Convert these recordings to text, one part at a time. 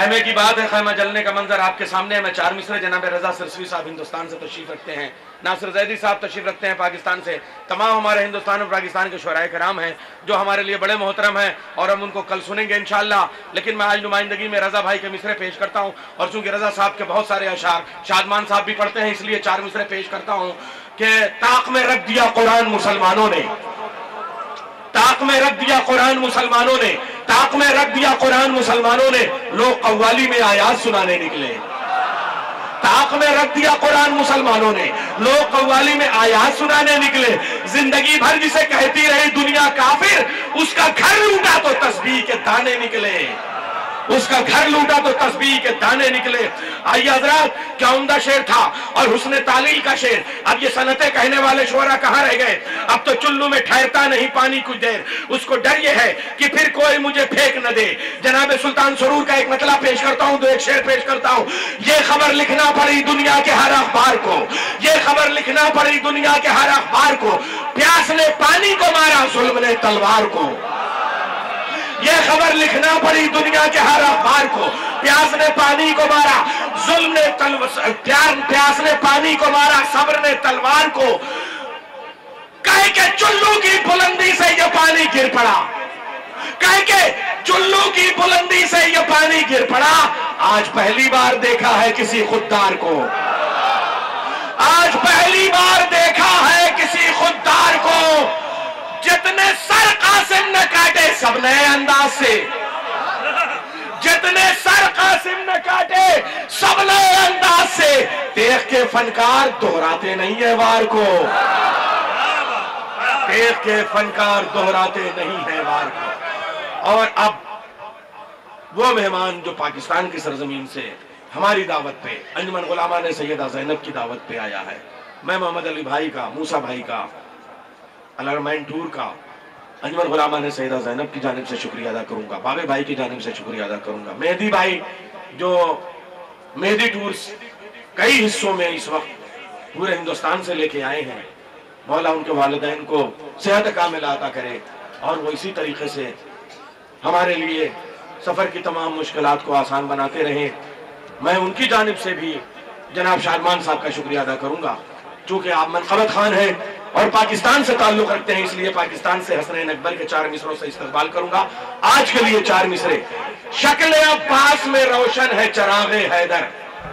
खैमे की बात है, खैमा जलने का मंजर आपके सामने है। मैं चार मिसरे जनाब रजा सिरसवी साहब हिंदुस्तान से तशरीफ रखते हैं, नासिर जैदी साहब तशरीफ रखते हैं पाकिस्तान से, तमाम हमारे हिंदुस्तान और पाकिस्तान के शुराए कराम हैं जो हमारे लिए बड़े मोहतरम हैं और हम उनको कल सुनेंगे इंशाअल्लाह। लेकिन मैं आज नुमाइंदगी में रजा भाई के मिसरे पेश करता हूँ और चूंकि रजा साहब के बहुत सारे अशार शादमान साहब भी पढ़ते हैं, इसलिए चार मिसरे पेश करता हूँ कि ताक में रख दिया कुरान मुसलमानों ने, ताक में रख दिया कुरान मुसलमानों ने, ताक में रख दिया कुरान मुसलमानों ने, लोग कव्वाली में आयात सुनाने निकले। ताक में रख दिया कुरान मुसलमानों ने, लोग कव्वाली में आयात सुनाने निकले। जिंदगी भर जिसे कहती रही दुनिया काफिर, उसका घर लूटा तो तस्बीह के दाने निकले, उसका घर लूटा तो तस्बीह के दाने निकले। आइए हजरात, क्या उम्दा शेर था और हुस्न तालील का शेर। अब ये सनते कहने वाले शोरा कहां रह गए। अब तो चुल्लू में ठहरता नहीं पानी कुछ देर, उसको डर ये है कि फिर कोई मुझे फेंक न दे। जनाब सुल्तान सरूर का एक मतला पेश करता हूं, तो एक शेर पेश करता हूं। ये खबर लिखना पड़ी दुनिया के हर अखबार को, ये खबर लिखना पड़ी दुनिया के हर अखबार को, प्यास ने पानी को मारा जुल्म ने तलवार को। ये खबर लिखना पड़ी दुनिया के हर अखबार को, प्यास ने पानी को मारा जुल्म ने प्यास ने पानी को मारा सब्र ने तलवार को। कह के चुल्लू की बुलंदी से ये पानी गिर पड़ा, कह के चुल्लू की बुलंदी से ये पानी गिर पड़ा। आज पहली बार देखा है किसी खुददार को, आज पहली बार देखा है किसी खुददार को। जितने सर कासिम ने काटे सब नए अंदाज से, जितने सर कासिम ने काटे सब नए अंदाज से। देख के फनकार दोहराते नहीं है वार को, देख के फनकार दोहराते नहीं है वार को। और अब वो मेहमान जो पाकिस्तान की सरजमीन से हमारी दावत पे, अंजुमन गुलामा ने सैयदा ज़ैनब की दावत पे आया है। मैं मोहम्मद अली भाई का, मूसा भाई का, अलरमैन टूर का, अंजुमन गुलामा ने सैयदा ज़ैनब की जानिब से शुक्रिया अदा करूंगा, बाबे भाई की जानिब से शुक्रिया अदा करूंगा। मेहदी भाई जो मेहदी टूर्स कई हिस्सों में इस वक्त पूरे हिंदुस्तान से लेके आए हैं, मौला उनके वालिदैन को सेहत कामिल अता करे और वो इसी तरीके से हमारे लिए सफर की तमाम मुश्किलात को आसान बनाते रहे। मैं उनकी जानिब से भी जनाब शादमान साहब का शुक्रिया अदा करूंगा। चूंकि आप मनक़बत खान हैं और पाकिस्तान से ताल्लुक रखते हैं, इसलिए पाकिस्तान से हसनैन अकबर के चार मिसरों से इस्तकबाल करूंगा। आज के लिए चार मिसरे। शक्ल अब्बास में रोशन है चरागे हैदर।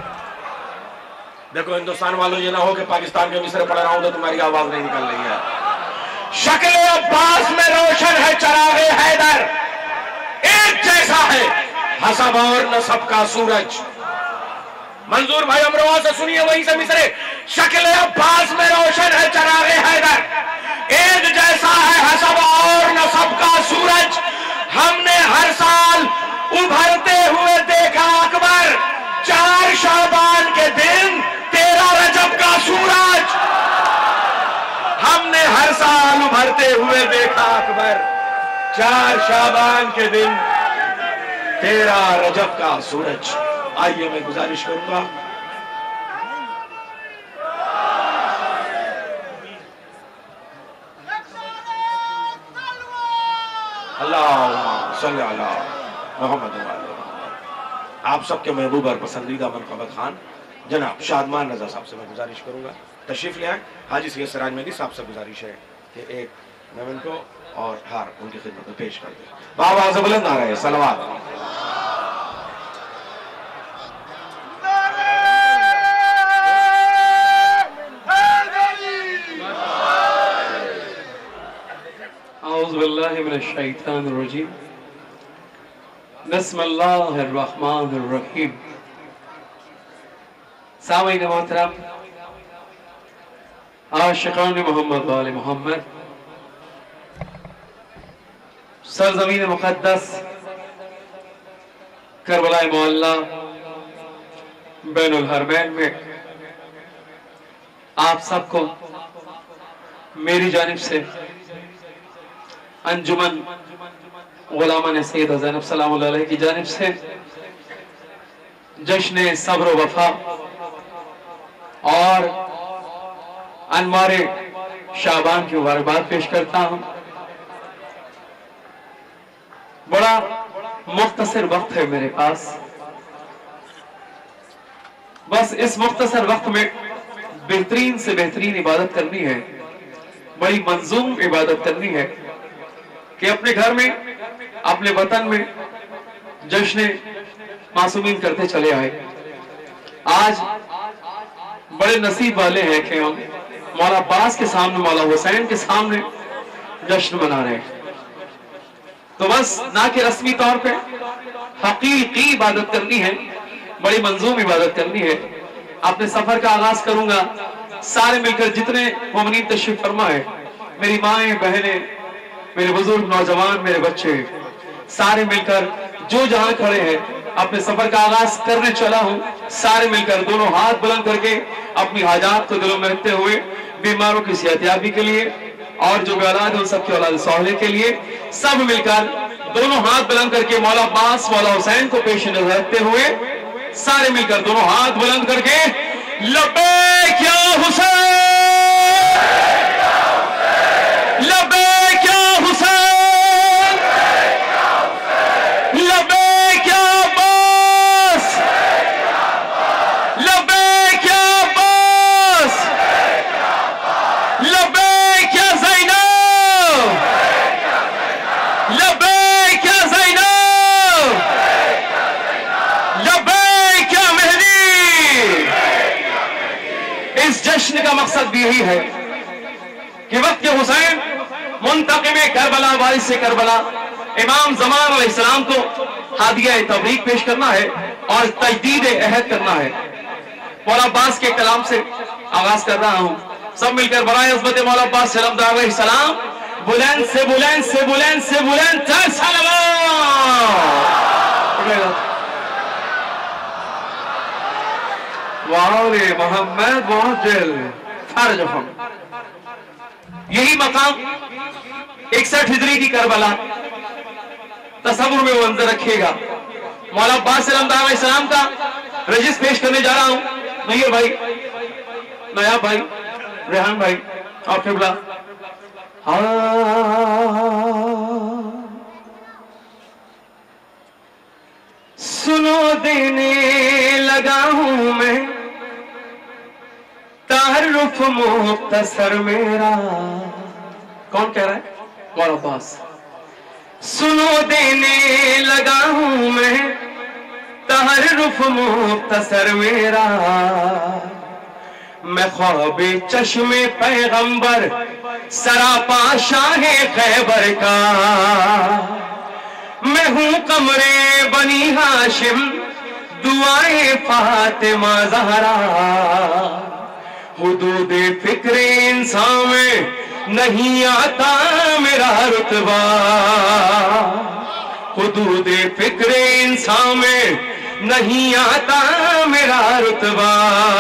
देखो हिंदुस्तान वालों, ये ना हो कि पाकिस्तान के मिसरे पढ़ रहा हूं तो तुम्हारी आवाज नहीं निकल रही है। शक्ल अब्बास में रोशन है चरागे हैदर, एक जैसा है हसब और नसब का सूरज। मंजूर भाई अमरोहा से सुनिए वहीं से मिसरे। शक्ल अब्बास में रोशन है चरागे हैदर, एक जैसा है हसब और नसब का सूरज। हमने हर साल उभरते हुए देखा अकबर, 4 शाबान के दिन 13 रजब का सूरज। हमने हर साल उभरते हुए देखा अकबर, 4 शाबान के दिन 13 रजब का सूरज। आइए मैं गुजारिश करूंगा अल्लाहुम्मा सल्ली अला मुहम्मद। आप सबके महबूब और पसंदीदा मनक़बत खान जनाब शादमान रजा साहब से मैं गुजारिश करूंगा तशरीफ ले आए। हाजी सैयद सराज मेहदी साहब से गुजारिश है कि एक मेमेंटो और हार उनकी खिदमत में पेश कर दें। बाबा से बुलंद आ रहे हैं सलवात। बिस्मिल्लाहिर्रहमानिर्रहीम, बिस्मिल्लाहिर्रहमानिर्रहीम। सामीन मोहतरम, आशिकान मोहम्मद वाले मोहम्मद, सरजमीन मुक़द्दस करबला मोहल्ला बैनुल हरमैन में आप सबको मेरी जानिब से अंजुमन गुलामा ने सैयदा ज़ैनब सलामुल्लाह अलैहा की जानिब से जश्न सब्र वफा और अनवारे शाबान की मुबारकबाद पेश करता हूं। बड़ा मुख्तसर वक्त है मेरे पास, बस इस मुख्तसर वक्त में बेहतरीन से बेहतरीन इबादत करनी है, बड़ी मंजूम इबादत करनी है कि अपने घर में, अपने वतन में जश्न मासूमीन करते चले आए। आज बड़े नसीब वाले हैं कि हम मौला अब्बास के सामने, मौला हुसैन के सामने जश्न मना रहे हैं। तो बस ना कि रस्मी तौर पे हकीकी इबादत करनी है, बड़ी मंजूम इबादत करनी है। अपने सफर का आगाज करूंगा, सारे मिलकर जितने मोमिनीन तशरीफ फरमा है, मेरी माएं बहनें, मेरे बुजुर्ग नौजवान, मेरे बच्चे, सारे मिलकर जो जहां खड़े हैं अपने सफर का आगाज करने चला हूं। सारे मिलकर दोनों हाथ बुलंद करके अपनी हाजात को दिलों में रखते हुए बीमारों की सेहतयाबी के लिए और जो औलाद है उन सबकी औलाद सौहले के लिए सब मिलकर दोनों हाथ बुलंद करके मौला अब्बास, मौला हुसैन को पेश नजर रखते हुए सारे मिलकर दोनों हाथ बुलंद करके लब्बैक या हुसैन, लब्बैक या हुसैन, लब्बैक या अब्बास, लब्बैक या अब्बास, लब्बैक या ज़ैनब, लब्बैक या ज़ैनब, लब्बैक या मेहदी। इस जश्न का मकसद भी यही है कि वक्त हुसैन मुंतकिम करबला, वारिस से करबला, इमाम ज़मान अलैहिस्सलाम को हादिया तबरीक पेश करना है और तजदीद अहद करना है। मौला अब्बास के कलाम से आगाज कर रहा हूं। सब मिलकर बराए अज़मत मौला अब्बास सलाम अलैहिस्सलाम बुलंद से बुलंद से बुलंद से बुलंद तर सलावत। वाले मोहम्मद मोहज्जल फर्ज हम। यही मकाम 61 हिजरी की करबला तसव्वुर में मंजर रखिएगा। मौला अब्बास सलाम का रजिस पेश करने जा रहा हूं। नैयर भाई, नयाब भाई, रेहान भाई और किबला। सुनो देने लगा हूं मैं तारुफ मुख्तसर मेरा। कौन कह रहा है? मौला अब्बास। सुनो देने लगा हूं मैं तारुफ मुख्तसर मेरा, मैं ख्वाबे चश्मे पैगंबर सरापा शाहे खैबर का, मैं हूं कमरे बनी हाशिम दुआए फातिमा ज़हरा। हुदूदे फिक्रे इंसान में नहीं आता मेरा रुतबा, हुदूदे फिक्रे इंसान में नहीं आता मेरा रुतबा।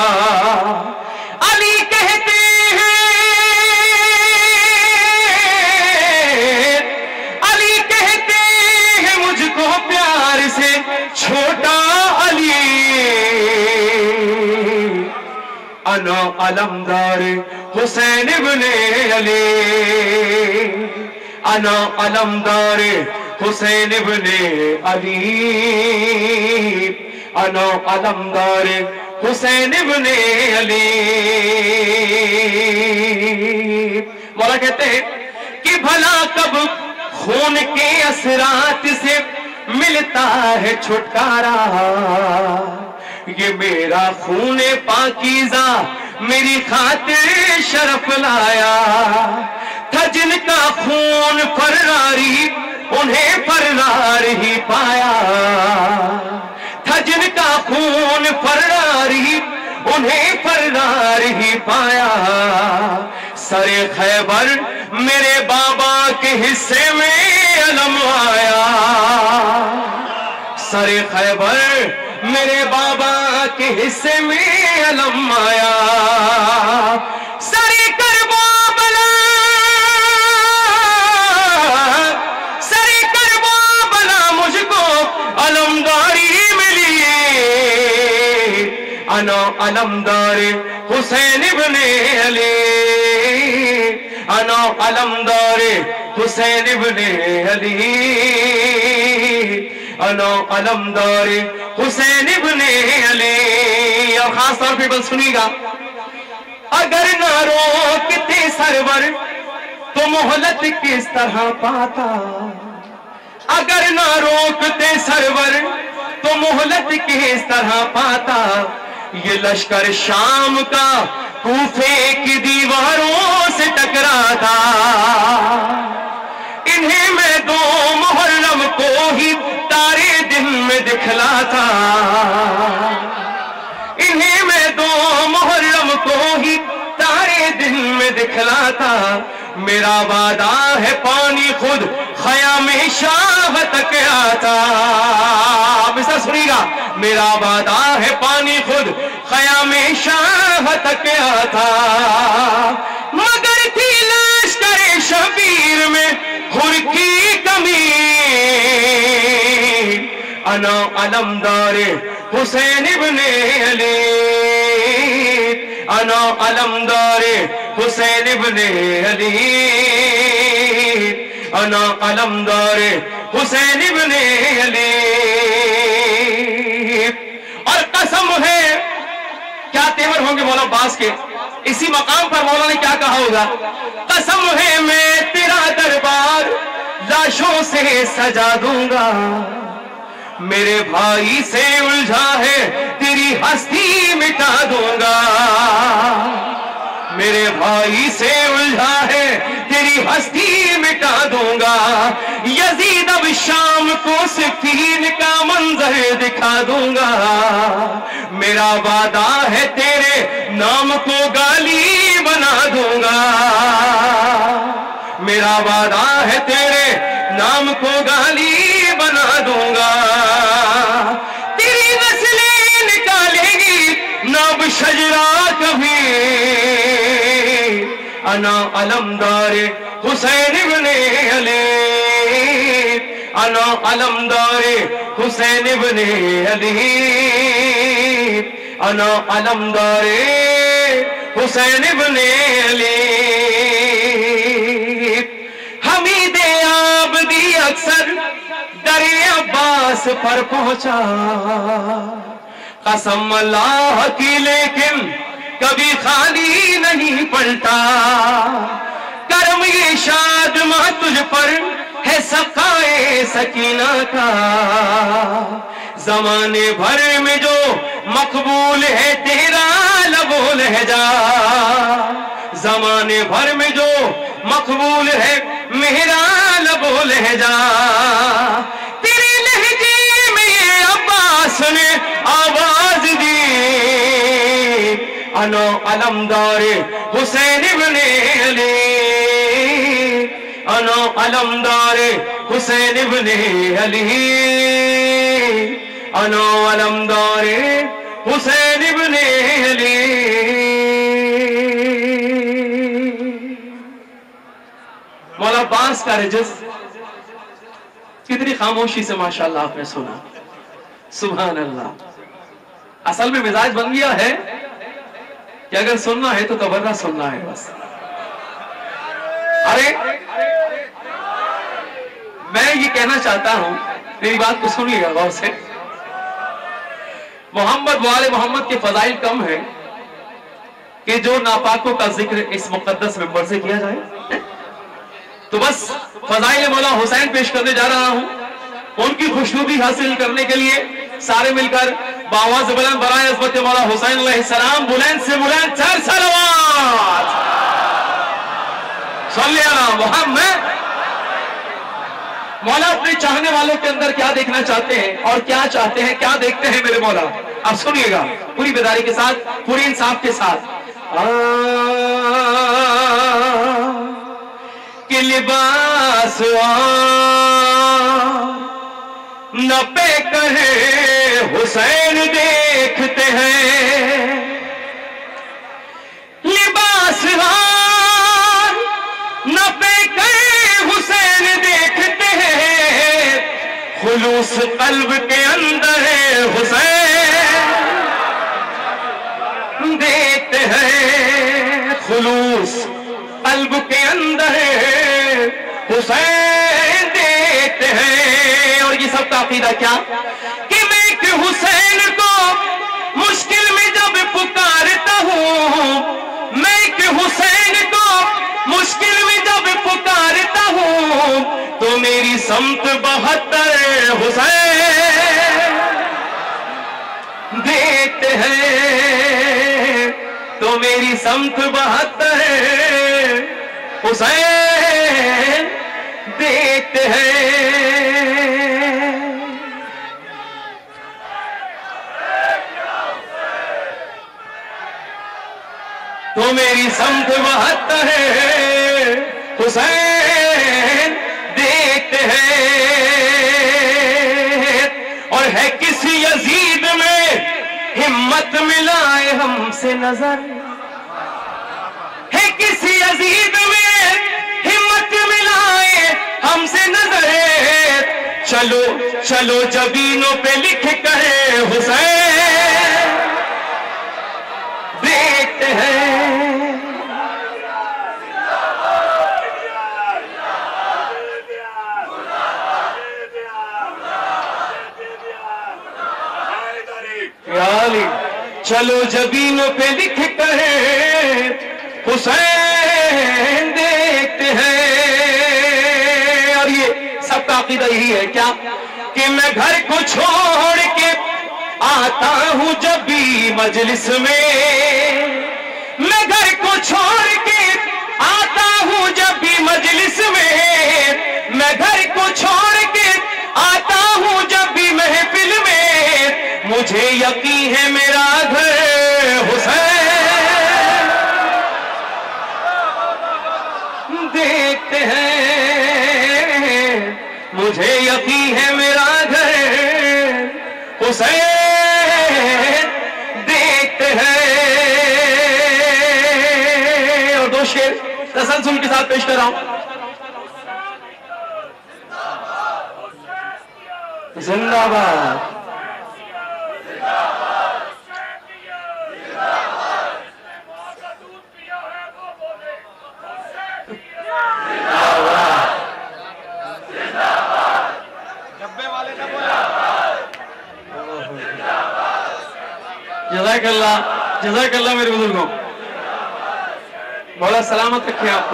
अली कहते हैं, अली कहते हैं मुझको प्यार से छोटा अली। अना अलमदार हुसैन इब्ने अली, अना अलमदार हुसैन इब्ने अली, अना अलमदार हुसैन इब्ने अली। मौला कहते हैं कि भला कब खून के असरात से मिलता है छुटकारा, ये मेरा खून पाकीज़ा मेरी खातिर शरफ लाया था। जिनका खून फर्रारी उन्हें फर्रार ही पाया था, जिनका खून फर्रारी उन्हें फर्रार ही पाया। सरे खैबर मेरे बाबा के हिस्से में अलम आया, सरे खैबर मेरे बाबा के हिस्से में अलम आया। सरे करबला, सरे करबला मुझको अलमदारी मिली। अना अलमदार हुसैन इब्ने अली, अना अलमदार हुसैन इब्ने अली, अना अलमदार हुसैन इब्ने अली। और खास तौर पे बल सुनिएगा, अगर ना रोकते सरवर तो मोहलत किस तरह पाता, अगर ना रोकते सरवर तो मोहलत किस तरह पाता। ये लश्कर शाम का कूफे की दीवारों से टकराता, इन्हें मैं 2 मुहर्रम को ही तारे दिन में दिखलाता, इन्हें मैं 2 मुहर्रम को ही तारे दिन में दिखलाता। मेरा वादा है पानी खुद ख़याम शाह तक आता, मिसाल सुनिएगा, मेरा वादा है पानी खुद ख़याम शाह तक आता। मगर थी लश्कर शबीर में हुर की कमी, अना अलमदारे हुसैन इब्ने अली, अना अलमदारे हुसैन इब्ने अली, अना अलमदारे हुसैन इब्ने अली। और कसम है, क्या तेवर होंगे मौला अब्बास के, इसी मकाम पर मौला ने क्या कहा होगा, कसम है मैं तेरा दरबार लाशों से सजा दूंगा, मेरे भाई से उलझा है तेरी हस्ती मिटा दूंगा, मेरे भाई से उलझा है तेरी हस्ती मिटा दूंगा। यजीद अब शाम को सिफीन का मंजर दिखा दूंगा, मेरा वादा है तेरे नाम को गाली बना दूंगा, मेरा वादा है तेरे नाम को गाली बना दूंगा। तेरी नस्लें निकालेगी नब शजरा कभी, अना अलमदारे हुसैन इब्ने अली, अना अलमदारे हुसैन इब्ने अली, अना अलमदारे हुसैन इब्ने अली। हमीदे आबदी अक्सर दरे अब्बास पर पहुंचा, कसम अल्लाह की लेकिन कभी खाली नहीं पलटा। करम ये शादमा तुझ पर है सकाए सकीना का, जमाने भर में जो मकबूल है तेरा लबो लहजा, जमाने भर में जो मकबूल है मेरा लबो लहजा। तेरे लहजे में ये अब्बास ने आवाज दी, अनो अलमदारे हुसैन इब्ने अली, अनो अलमदारे हुसैन इब्ने अली, अनो अलमदारे हुसैन इब्ने अली। मौला अब्बास का रजस कितनी खामोशी से माशाअल्लाह आपने सुना, सुभान अल्लाह। असल में मिजाज बन गया है कि अगर सुनना है तो तबर्रा सुनना है बस। अरे मैं ये कहना चाहता हूं, मेरी बात को सुनिएगा गौर से, मोहम्मद वाले मोहम्मद के फजाइल कम है कि जो नापाकों का जिक्र इस मुकद्दस मिंबर से किया जाए। तो बस फजाइल मौला हुसैन पेश करने जा रहा हूं। उनकी खुशनुदी हासिल करने के लिए सारे मिलकर बावाज़ बुलंद बराए अज़मत मौला हुसैन अलैहिस्सलाम बुलंद से बुलंद 4 सलावत सल्ले अला मुहम्मद। मौला अपने चाहने वालों के अंदर क्या देखना चाहते हैं और क्या चाहते हैं, क्या देखते हैं मेरे मौला, आप सुनिएगा पूरी बेदारी के साथ, पूरी इंसाफ के साथ। कि लिबास न पे कहे हुसैन देखते हैं, लिबास न पे कहे हुसैन देखते हैं, खुलूस कल्ब के अंदर हुसैन देखते हैं, खुलूस कल्ब के अंदर हुसैन देखते हैं। और ये सब का अकीदा क्या कि मैं कि हुसैन को मुश्किल में जब हूँ मैं एक हुसैन को मुश्किल में जब पुकारता हूँ तो मेरी समत 72 हुसैन देखते हैं, तो मेरी समत 72 हुसैन देखते हैं। तो मेरी समत 72 हुसैन देखते हैं। और है किसी यजीद में हिम्मत मिलाए हमसे नजर, है किसी यजीद में हिम्मत मिलाए हमसे नजर। चलो चलो जबीनों पे लिख कर हुसैन देखते हैं। चलो जबीनों पे लिख कर हुसैन देखते हैं। और ये सबका अकीदा यही है क्या कि मैं घर को छोड़ के आता हूं जब भी मजलिस में, मैं घर को छोड़ के आता हूं जब भी मजलिस में, मैं घर को छोड़ के आता हूं जब भी महफिल में, मुझे यकीन है मेरा घर हुसैन देखते हैं, मुझे यकीन है मेरा घर हुसैन देखते हैं। और दो शेर तसलसल के साथ पेश कर रहा हूं। जिंदाबाद जज़ाकल्लाह जज़ाकल्लाह मेरे बुजुर्गों, बड़ा सलामत रखे आपको।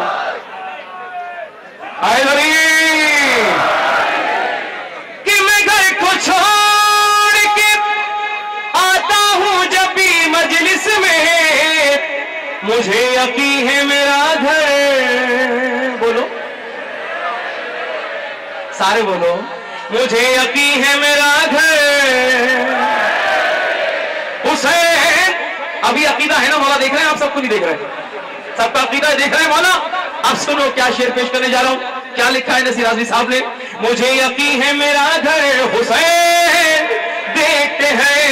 कि मैं घर को छोड़ के आता हूं जब भी मजलिस में, मुझे यकीन है मेरा घर, बोलो सारे बोलो, मुझे यकीन है मेरा घर हुसैन। अभी अकीदा है ना मौला, देख रहे हैं आप, सबको नहीं देख रहे, सबका अकीदा देख रहे हैं मौला। अब सुनो क्या शेर पेश करने जा रहा हूं, क्या लिखा है नसीर आज़मी साहब ने। मुझे यकीन है मेरा घर हुसैन देखते हैं।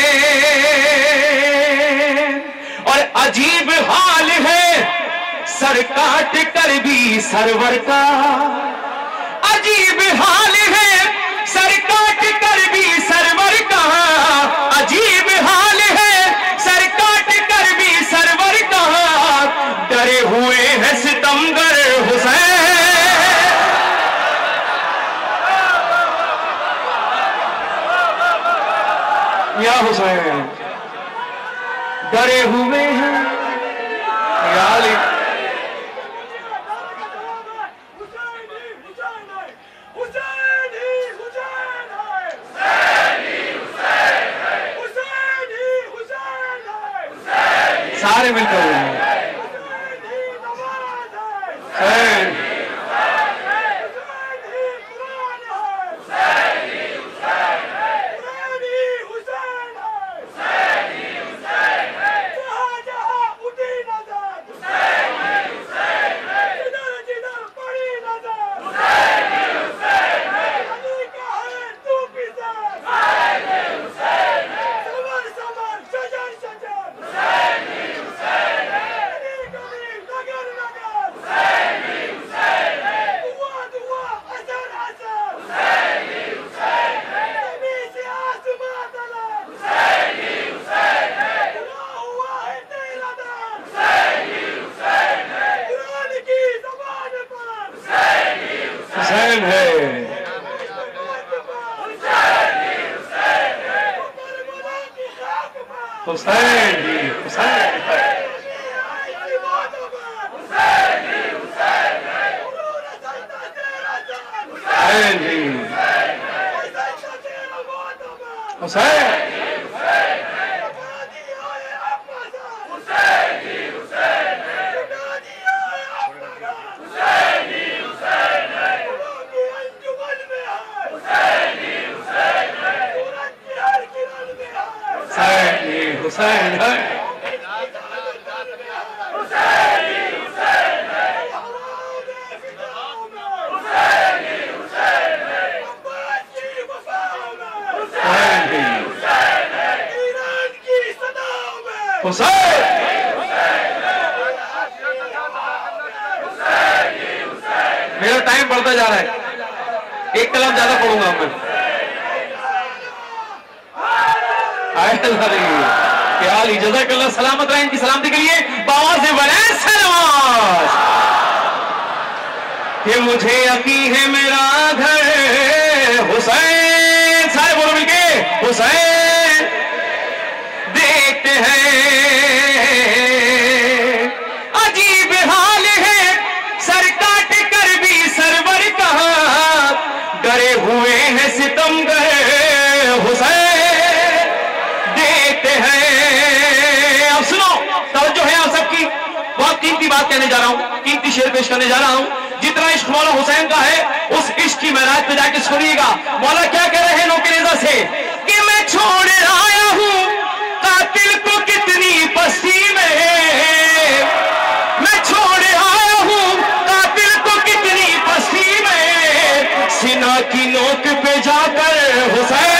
और अजीब हाल है सर काट कर भी सरवर का, अजीब हाल है सर काट कर भी सरवर का, अजीब हाल है सर काट कर भी सरवर का, डरे हुए हैं सितमगर हुसैन या हुसैन, डरे हुए हैं या अली। सारे मिलकर हुसैन है। हुसैन जी हुसैन है। हुसैन हुसैन है। मेरा टाइम बढ़ता जा रहा है, एक कलाम ज्यादा पढ़ूंगा मैं। जज़ाकल्लाह, सलामत रहे, इनकी सलामती के लिए बाबा से बने सलवात। कि मुझे यकीन है मेरा घर हुसैन, सारे बोलो मिलके हुसैन। देखते हैं अजीब हाल है, सर काट कर भी सरवर कहां डरे हुए हैं सितमगर हुसैन। देखते हैं, अब सुनो, तवज्जो है आप सबकी, बहुत कीमती बात कहने जा रहा हूं, कीमती शेर पेश करने जा रहा हूं। जितना इश्क मौला हुसैन का है, उस इश्क की महराज पे जाके सुनिएगा मौला क्या कह रहे हैं नौकरेज़ा से कि मैं छोड़ आया हूं कातिल को कितनी बस्ती में, मैं छोड़ आया हूं कातिल को कितनी बस्ती में, सीना की नोक पे जाकर हुसैन।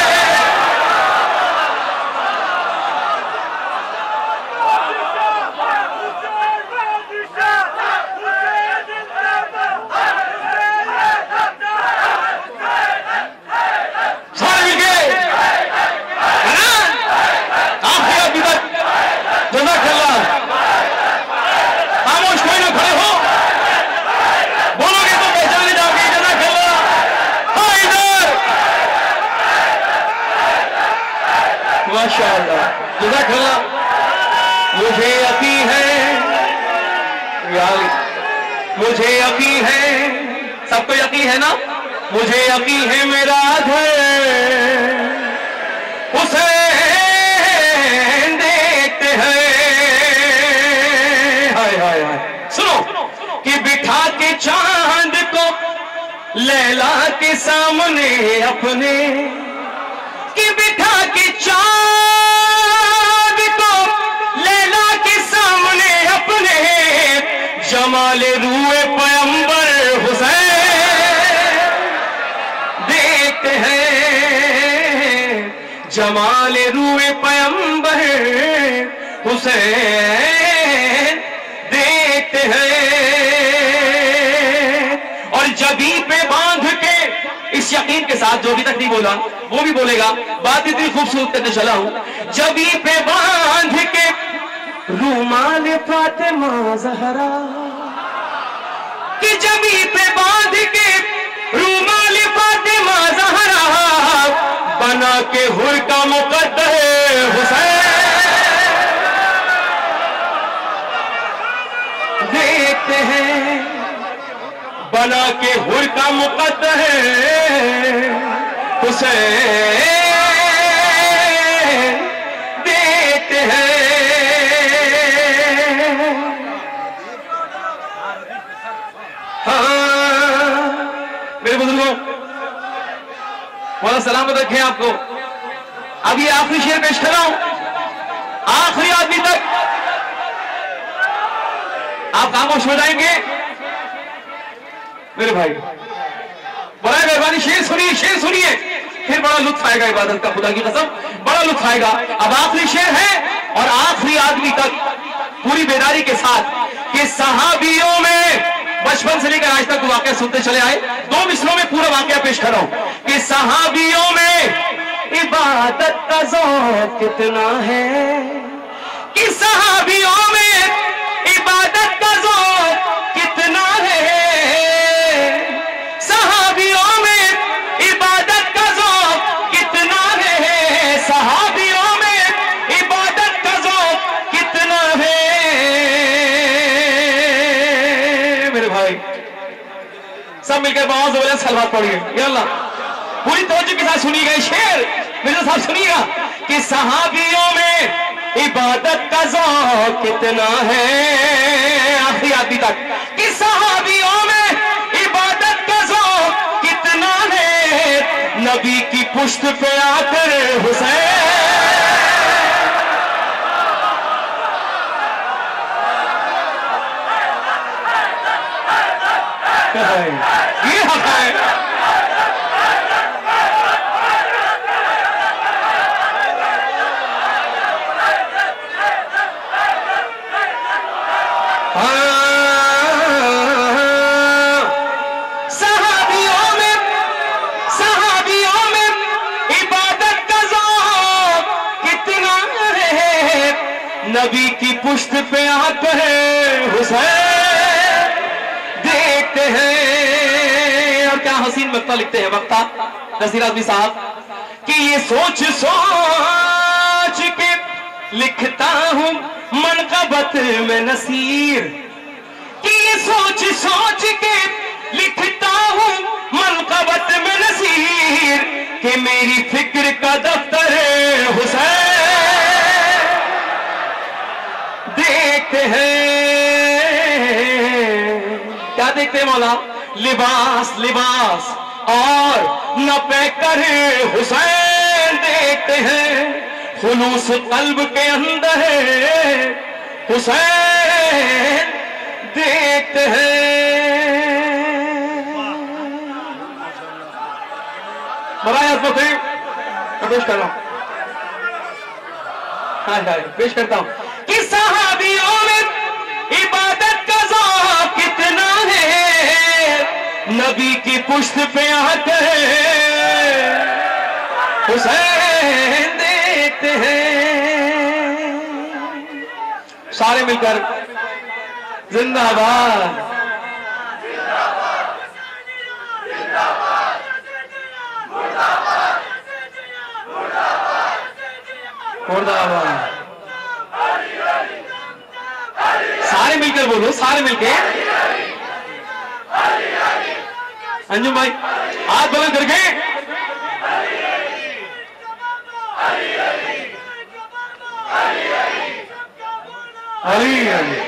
मुझे यकीन है, मुझे यकीन है, सबको यकीन है ना, मुझे यकीन है मेरा घर हुसैन। देखते हैं, हाय हाय हाय, सुनो कि बिठा के चांद को लैला के सामने अपने, कि बिठा के चांद को लैला के सामने अपने, जमाल रूए पैगंबर हुसैन। देखते हैं जमाल रूए पैगंबर हुसैन। देखते हैं, और जबी पे बांध के, इस यकीन के साथ जो अभी तक नहीं बोला वो भी बोलेगा, बात इतनी खूबसूरत करने चला हूं। जबी पे बांध के रूमाल फातिमा ज़हरा, कि जबी पे बांध के रूमाल फातिमा ज़हरा, बना के हुर का मुकद्दर हुसैन। देखते हैं बना के हुर का मुकद्दर हुसैन। देखते हैं, हाँ मेरे बुजुर्गों, मौला सलामत रखें आपको। अब ये आखिरी शेर पेश कर रहा हूं, आखिरी आदमी तक आप खामोश हो जाएंगे मेरे भाई। बड़ा मेहरबानी, शेर सुनिए, शेर सुनिए, फिर बड़ा लुत्फ आएगा इबादत का, खुदा की कसम बड़ा लुत्फ आएगा। अब आखिरी शेर है और आखिरी आदमी तक पूरी बेदारी के साथ कि सहाबियों में बचपन से लेकर आज तक वाकया सुनते चले आए, 2 मिसलों में पूरा वाकया पेश कर रहा हूं कि सहाबियों में इबादत का ज़ौक़ कितना है, कि सहाबियों में इबादत का ज़ौक़ कितना है, सहाबियों में इबादत का ज़ौक़ कितना है, सहाबियों में इबादत का ज़ौक़ मिलकर बहुत जबरदस्त सलवात पढ़िए या अल्लाह। पूरी तवज्जो के साथ सुनिएगा शेर मेरे साहब, सुनिएगा कि सहाबियों में इबादत का ज़ौक़ कितना है, आखिरी आदमी तक, कि सहाबियों में इबादत का ज़ौक़ कितना है, नबी की पुश्त पे आकर हुसैन, ये हक है। सहाबियों में इबादत का ज़ौक़ कितना है, नबी की पुश्त पे आकर हुसैन देखते हैं। और क्या हसीन मक्ता लिखते हैं वक्ता नसीर आज़मी साहब कि ये सोच सोच के लिखता हूं मनक़बत में नसीर, कि ये सोच सोच के लिखता हूं मनक़बत में नसीर, कि मेरी फिक्र का दफ्तर हुसैन देखते हैं। क्या देखते हैं मौला? लिबास लिबास और न पैकर हुसैन देखते हैं, खुलूस कल्ब के अंदर हुसैन देखते हैं। पेश कर रहा हूं, पेश करता हूं कि सहाबियों में इबादत का ज़ौक़ कितना है, नबी की पुश्त पे आते हुसैन देखते हैं। सारे मिलकर जिंदाबाद मुर्दाबाद, सारे मिलकर बोलो, सारे मिलकर। अंजुम भाई हाथ बुलंद करके, अली अली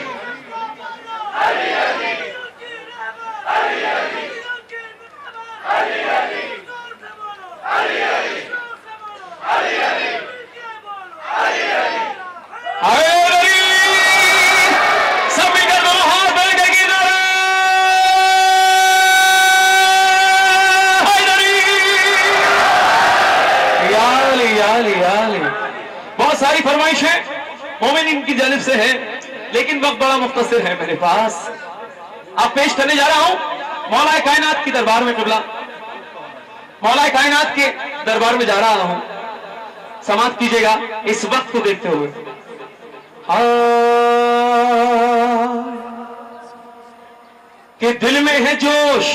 सारी फरमाइशें मोमिन की जानिब से है, लेकिन वक्त बड़ा मुख्तसर है मेरे पास। अब पेश करने जा रहा हूं मौलाए कायनात की दरबार में, क़िबला मौलाए कायनात के दरबार में जा रहा हूं, समाअत कीजिएगा इस वक्त को देखते हुए। कि दिल में है जोश,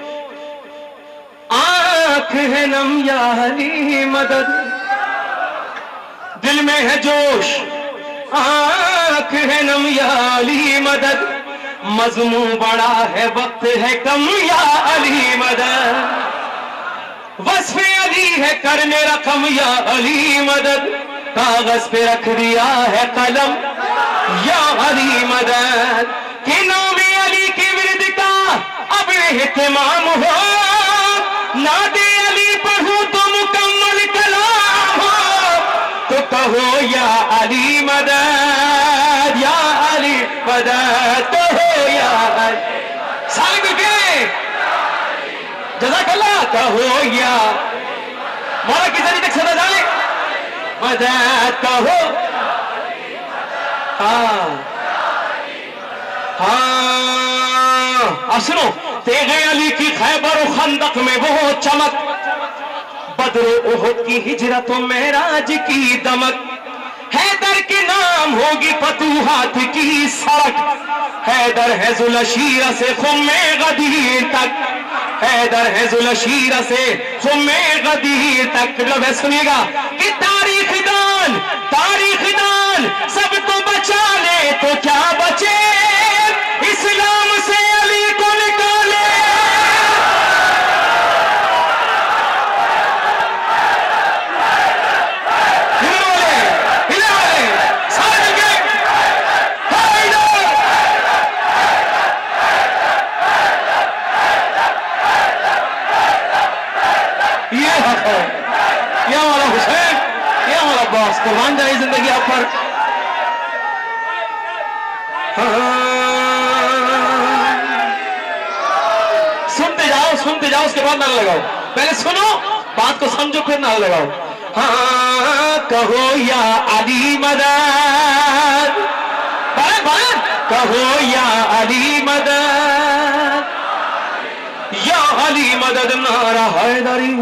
आंख है नम, या अली मदद। दिल में है जोश, आंख है नम, या अली मदद। मजमू बड़ा है, वक्त है कम, या अली मदद। वस्फ़े अली है, करने रकम, या अली मदद। कागज पे रख दिया है कलम, या अली मदद। कि नामे अली के विरद का अब एहतमाम हो, नादे अली पढ़ूं तो मुकम्मल कलाम हो, तो कहो या अली मदद, या अली मदद, कहो या अली। सारे मिलके जज़ाकल्लाह, कहो या मौला की जरी तक सदा जाए मदद, कहो। हाँ अब सुनो, तेगे अली की खैबर खंदक में वो चमक, बद्र उहुद की हिजरत मेराज की दमक। हैदर के नाम होगी फतूहात की सड़क, हैदर है जुलशीरा से खुम्मे गदीर तक, हैदर है जुलशीरा से खुम्मे गदीर तक। लो मैं सुनिएगा कि तारीख दान सब तो बचा ले तो क्या बचे, इस्लाम से अली को निकाले ये हक है, ये हमारा हुसैन, ये हमारा अब्बास, कुर्बान जाए जिंदगी आप पर। सुनते जाओ, उसके बाद नारा लगाओ। पहले सुनो, बात को समझो, फिर नारा लगाओ। हाँ कहो या अली मदद, कहो या अली मदद, या अली मदद नारा हैदरी।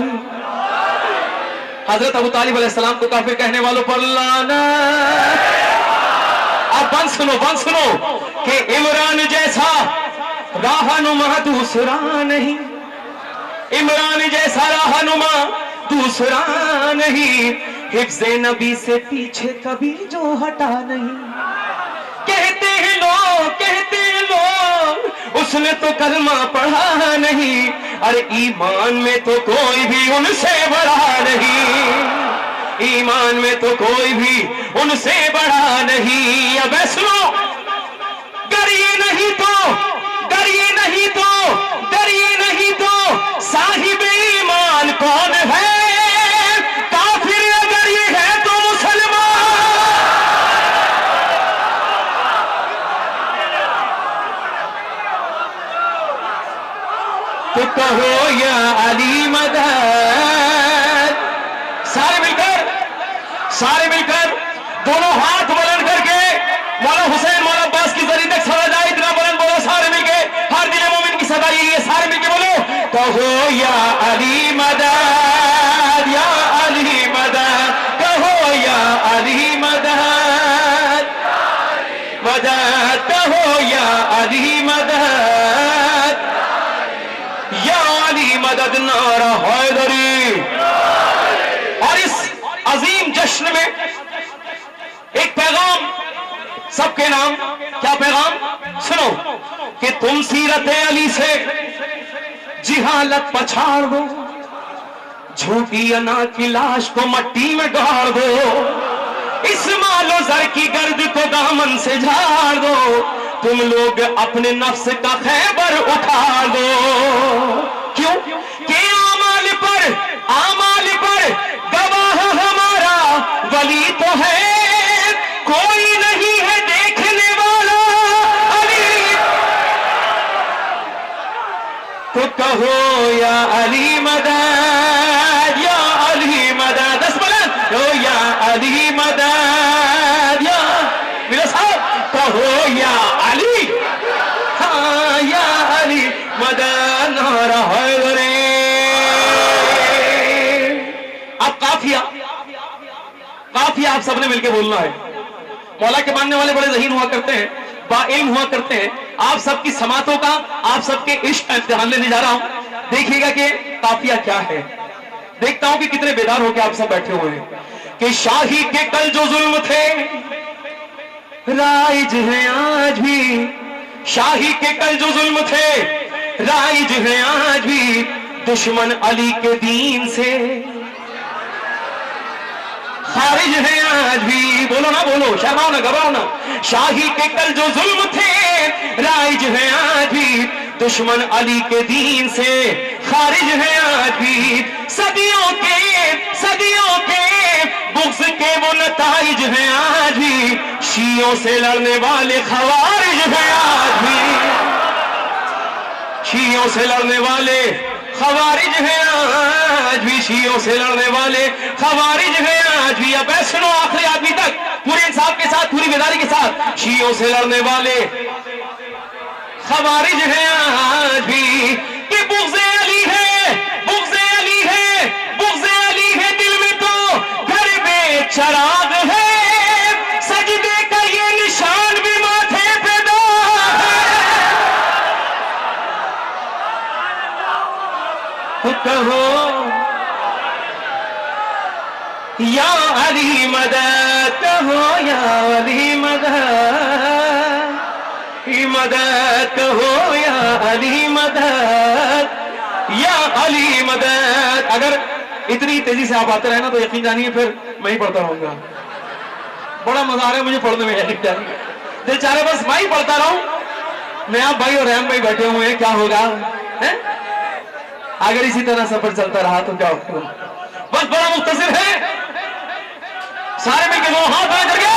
हजरत अबू तालिब अलैहिस्सलाम को काफिर कहने वालों पर लानत। अब बंद सुनो कि इमरान जैसा राहनुमा दूसरा नहीं, इमरान जैसा राहनुमा दूसरा नहीं, हिफ्ज़े नबी से पीछे कभी जो हटा नहीं। कहते हैं लोग उसने तो कलमा पढ़ा नहीं, अरे ईमान में तो कोई भी उनसे बड़ा नहीं, ईमान में तो कोई भी उनसे बड़ा नहीं। अब सुनो, डरिए नहीं तो साहिब ईमान कौन है? काफिर अगर ये है तो मुसलमान। तो कहो या अली मदद। सारे मिलकर दोनों हाथ बुलंद करके मौला हुसैन मौला अब्बास की जरी तक सदा जाए, इतना बुलंद बोलो सारे मिलके। हर दिल मोमिन की सदा यही है, सारे मिलके बोलो कहो या अली मदद, या अली मदद, कहो या अली मदद, मदद कहो या अली मदद, या अली मदद नारा हैदरी। और इस अजीम जश्न में एक पैगाम सबके नाम, क्या पैगाम? सुनो कि तुम सीरत अली से जिहालत पछाड़ दो, झूठी अना की लाश को मट्टी में गाड़ दो, इस मालो जर की गर्द को दामन से झाड़ दो, तुम लोग अपने नफ्स का खैबर उठा दो। क्यों कि आमाल पर गवाह हमारा वली तो है, कोई नहीं है देखने वाला अली। तो कहो या अली मदद, या अली मदद, दस बुलंद कहो या अली मदद, या मेरा साहब कहो या अली, हाँ या अली मदद नारा हैदरी। अब काफिया आप सबने मिलकर बोलना है। मौला के मानने वाले बड़े ज़हीन हुआ करते हैं, बाइल्म हुआ करते हैं। आप सबकी समातों का, आप सबके इश्क का इम्तिहान लेने जा रहा हूं। देखिएगा कि काफिया क्या है। देखता हूं कि कितने बेदार होकर आप सब बैठे हुए हैं। कि शाही के कल जो जुल्म थे राइज है आज भी, शाही के कल जो जुल्म थे राइज है आज भी, दुश्मन अली के दीन से खारिज है आज भी। बोलो ना, बोलो, शर्माओ ना, घबराओ ना। शाही के कल जो जुल्म थे राइज है आज भी, दुश्मन अली के दीन से खारिज है आज भी। सदियों के बुग़्ज़ के वो नताइज हैं आज भी, शियों से लड़ने वाले खवारिज हैं आज भी, शियों से लड़ने वाले खवारिज हैं आज भी, शियों से लड़ने वाले खवारिज हैं आज भी। अब सुनो आखिरी आदमी तक, पूरे इंसाफ के साथ, पूरी बेदारी के साथ, शियों से लड़ने वाले खवारिज हैं आज भी। कि बुग़्ज़े अली है, बुग़्ज़े अली है, बुग़्ज़े अली है, दिल में तो घर में चराग है, सजदे का ये निशान भी माथे पे दाग है। तो कहो या अली मदद, कहो या अली मदद, मदद कहो या अली मदद, या अली मदद। अगर इतनी तेजी से आप आते रहे ना तो यकीन जानिए फिर मैं ही पढ़ता रहूंगा। बड़ा मजा आ रहा है मुझे पढ़ने में, यकीन जानिए। दिल चाह रहा बस मैं ही पढ़ता रहूं। मैं आप भाई और रहम भाई बैठे हुए हैं, क्या होगा है? अगर इसी तरह सफर चलता रहा तो क्या होगा? बस बड़ा मुख्तसर है, सारे मिलकर दो हाथ खड़े करके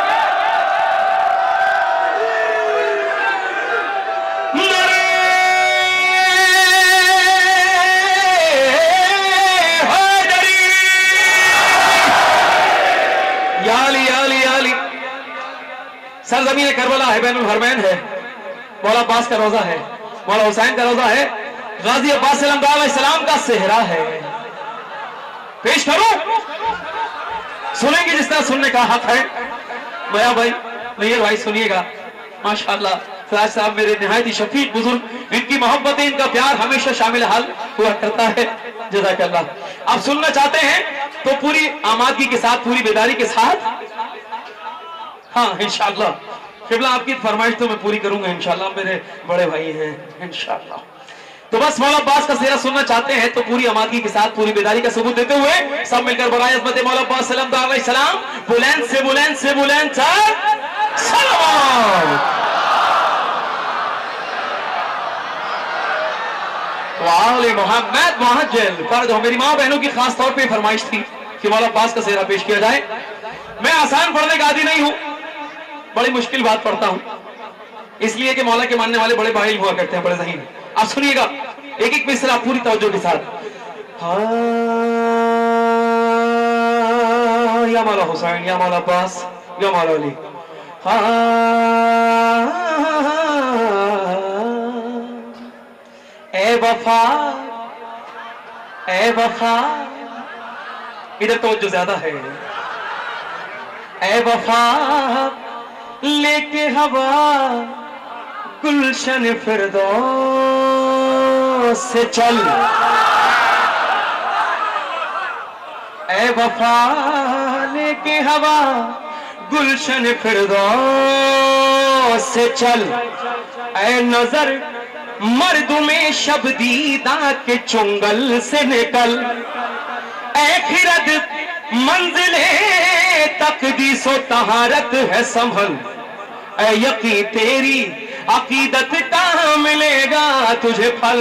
सरजमीन करबला है, बैनुल हरमैन है, मौला अब्बास का रोजा है, मौला हुसैन का रोजा है, गाजी अब्बास सलाम का सेहरा है। पेश करूं, सुनेंगे जिस तरह सुनने का हक है। भैया भाई नैयर भाई सुनिएगा, माशाअल्लाह फराज साहब मेरे निहायती शफीक बुजुर्ग, इनकी मोहब्बतें इनका प्यार हमेशा शामिल हाल हुआ करता है। जज़ाकल्लाह। आप सुनना चाहते हैं तो पूरी आमादगी के साथ, पूरी बेदारी के साथ, हाँ इंशाअल्लाह क़िबला आपकी फरमाइश तो मैं पूरी करूंगा इंशाअल्लाह, मेरे बड़े भाई हैं इंशाअल्लाह। तो बस मौला अब्बास का सेहरा सुनना चाहते हैं तो पूरी आमादगी के साथ, पूरी बेदारी का सबूत देते हुए सब मिलकर बराए अज़मत मौला अब्बास सलाम बुलंद से बुलंद से बुलंद सलाम। वाले मोहम्मद मुहज्जल पर दो। मेरी माँ बहनों की खास तौर पे फरमाइश थी कि मौला अब्बास का सेहरा पेश किया जाए। मैं आसान पढ़ने का आदी नहीं हूं, बड़ी मुश्किल बात पढ़ता हूं, इसलिए कि मौला के मानने वाले बड़े बाहिल हुआ करते हैं, बड़े ज़हीन। आप सुनिएगा एक एक मिसरा पूरी तवज्जो के साथ। या मौला हुसैन, या मौला अब्बास, या मौला अली। ए वफा, ए वफा, इधर तवज्जो ज्यादा है। ए वफा लेके हवा गुलशन फिरदौस से चल, ए वफा लेके हवा गुलशन फिरदौस से चल। ए नजर मर्दुमे शबदीदा के चुंगल से निकल। ए खिरद मंजिले तकदीसो तहारत है संभल। ए यकी तेरी अकीदत का मिलेगा तुझे फल।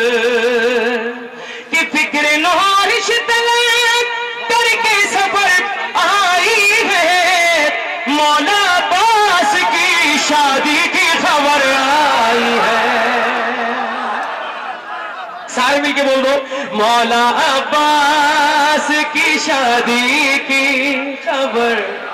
कि फिक्र नौरिश तलक करके सफर आई है, मौला अब्बास की शादी की खबर आई है। सारे मिलके बोल दो, मौला अब्बास की शादी की खबर।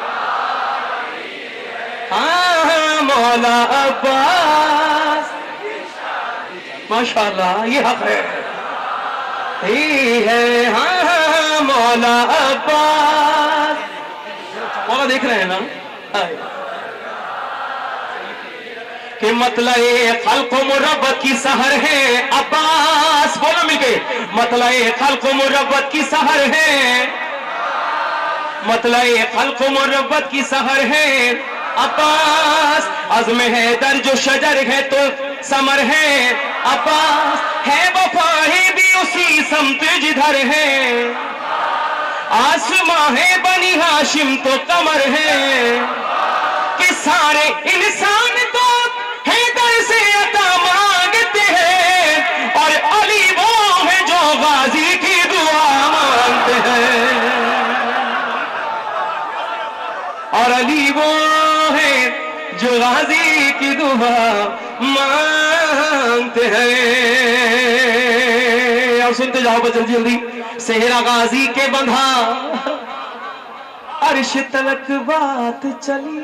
हाँ मौला अब्बास, माशाअल्लाह ये हक है, ये है। हाँ मौला अब्बास, मौला देख रहे हैं ना कि मतलए खल्क़ मुरब्बत की सहर है अब्बास। बोलो मिलके, मतलए खल्क़ मुरब्बत की सहर है, मतलए खल्क़ मुरब्बत की सहर है अब्बास। अज़्म है दर्जो शजर है तो समर है अब्बास। है वफाएं भी उसी समत जिधर है, आसमां है बनी हाशिम तो कमर है। कि सारे इंसान तो हैदर से अता मांगते हैं, और अली वो है जो गाजी की दुआ मांगते हैं, और अली वो है जो गाजी की दुआ मांगते हैं। और सुनते जाओ बस जल्दी जल्दी। सेहरा गाजी के बंधा अर्श तलक बात चली,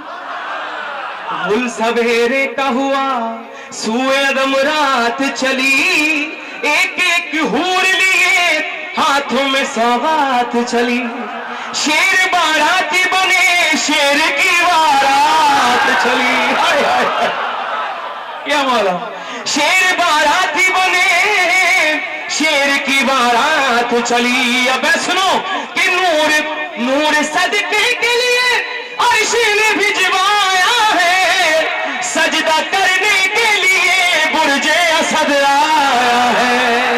गुल सवेरे का हुआ सुए अदम रात चली। एक एक हूर लिए हाथों में सौगात चली, शेर बाराती बने शेर की बारात चली। हाय हाय क्या मौला, शेर बाराती बने शेर की बारात चली। अब सुनो कि नूर नूर सदके के लिए अर्श ने भिजवाया है, सजदा करने के लिए बुर्जे असद आया है,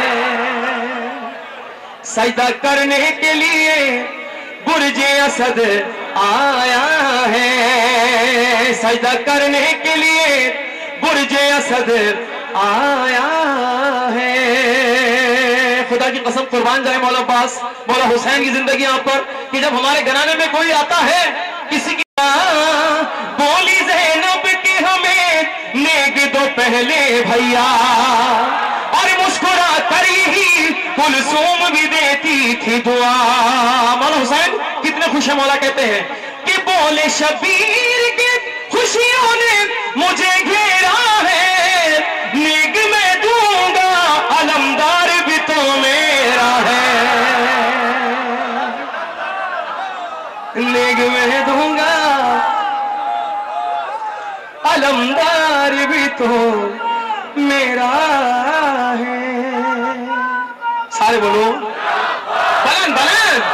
सजदा करने के लिए बुर्जे असद आया है, सजदा करने के लिए बुर्जे असद आया है। खुदा की कसम कुर्बान जाए मौला अब्बास मौला हुसैन की जिंदगी यहाँ पर, कि जब हमारे घराने में कोई आता है किसी की बोली ज़ैनब के हमें नेग दो पहले भैया, और मुस्कुरा कर ही कुलसूम भी देती थी दुआ। मौला हुसैन कितने खुश है, मौला कहते हैं कि बोले शबीर के खुशियों ने मुझे घेरा है, नेग मैं दूंगा अलमदार भी तो मेरा है, नेग मैं दूंगा अलमदार भी तो मेरा है। सारे बोलो बुलंद बुलंद।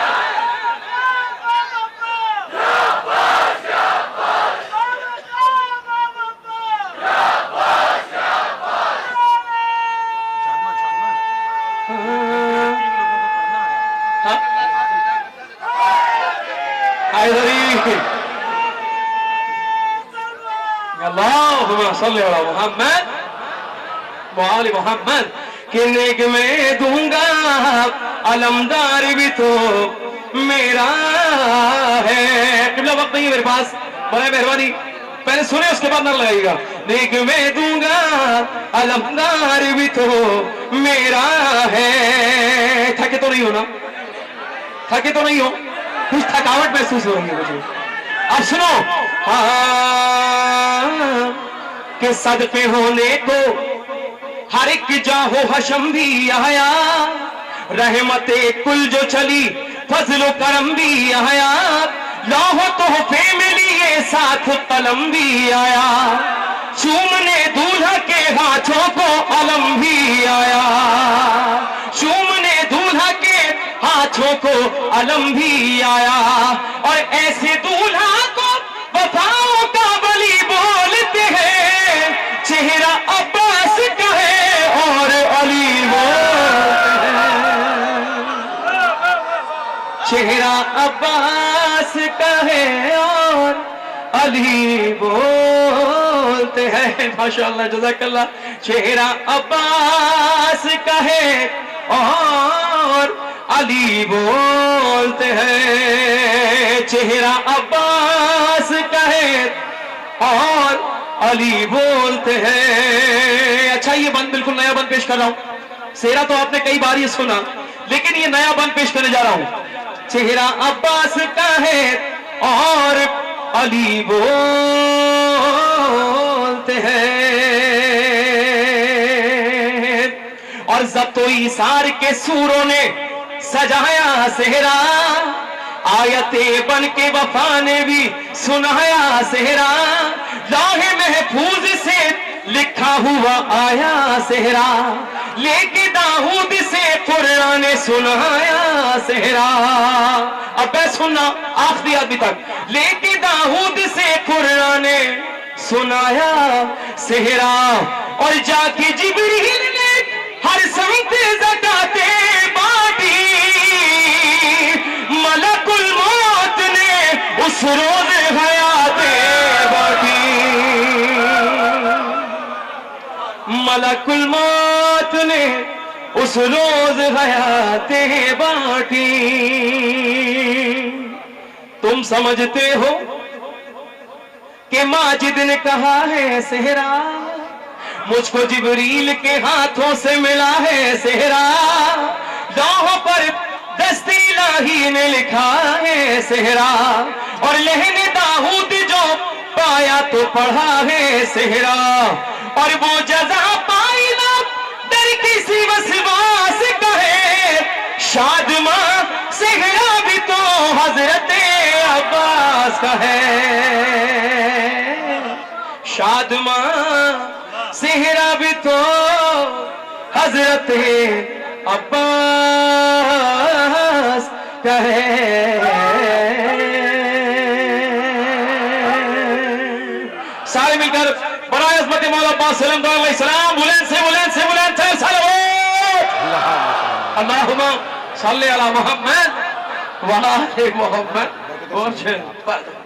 अल्लाहुम्मा सल्ली अला मुहम्मद व आले मुहम्मद, कि नेक मैं दूंगा अलमदार भी तो मेरा है। कितना वक्त नहीं है मेरे पास, बड़ा मेहरबानी पहले सुने उसके बाद न लगाइएगा। नेक मैं दूंगा अलमदार भी तो मेरा है। थके तो नहीं हो ना, थके तो नहीं हो, कुछ थकावट महसूस हो रही है मुझे। अब सुनो के सदके होने को हर एक जाहो हशम भी आया, रहमते कुल जो चली फजलो करम भी आया, लाहो तोहफे में लिए साथ कलम भी आया, चूमने दूल्हा के हाथों को अलम भी आया, चूमने दूल्हा के हाथों को अलम भी आया, और ऐसे दूल्हा को वफाओं का बली बोलते हैं, चेहरा अब्बास का है और अली बोलते हैं, चेहरा अब्बास का है और अली बोलते हैं। माशाअल्लाह जज़ाकल्लाह। चेहरा अब्बास का है और अली बोलते हैं, चेहरा अब्बास का है और अली बोलते हैं। अच्छा ये बंद बिल्कुल नया बंद पेश कर रहा हूं, सेरा तो आपने कई बार ये सुना, लेकिन ये नया बंद पेश करने जा रहा हूं। चेहरा अब्बास का है और अली बोलते हैं, और ज़ब्तो ईसार के सूरों ने सजाया सेहरा, आयते बन के वफा ने भी सुनाया सेहरा, लाहे महफूज से लिखा हुआ आया सेहरा, लेके दाऊद से कुरान ने सुनाया सेहरा। अब मैं सुनना आखिरी आदमी तक, लेके दाऊद से कुरान ने सुनाया सेहरा, और जाके जिब्रील ने हर संत ज़काते बांटी, मलकुल मौत ने उस रोज हयाते बांटी, मलकुल मौत ने उस रोज हयाते बांटी। तुम समझते हो कि माजिद ने कहा है सेहरा, मुझको जिब्रील के हाथों से मिला है सेहरा, लौह पर दस्ते इलाही ने लिखा है सेहरा, और लहने दाऊद जो पाया तो पढ़ा है सेहरा, और वो जज़ा पाई ना डर किसी वसवास का है, शादमा सेहरा भी तो हजरत अब्बास का है, शादमा सेहरा भी तो हजरत अब्बास का है। सारे मिलकर बराए अज़मत मौला अब्बास सलाम बुलंद से बुलंद से बुलंद से सलावत अल्लाहुम्मा सल्ली अला मुहम्मद व आले मुहम्मद।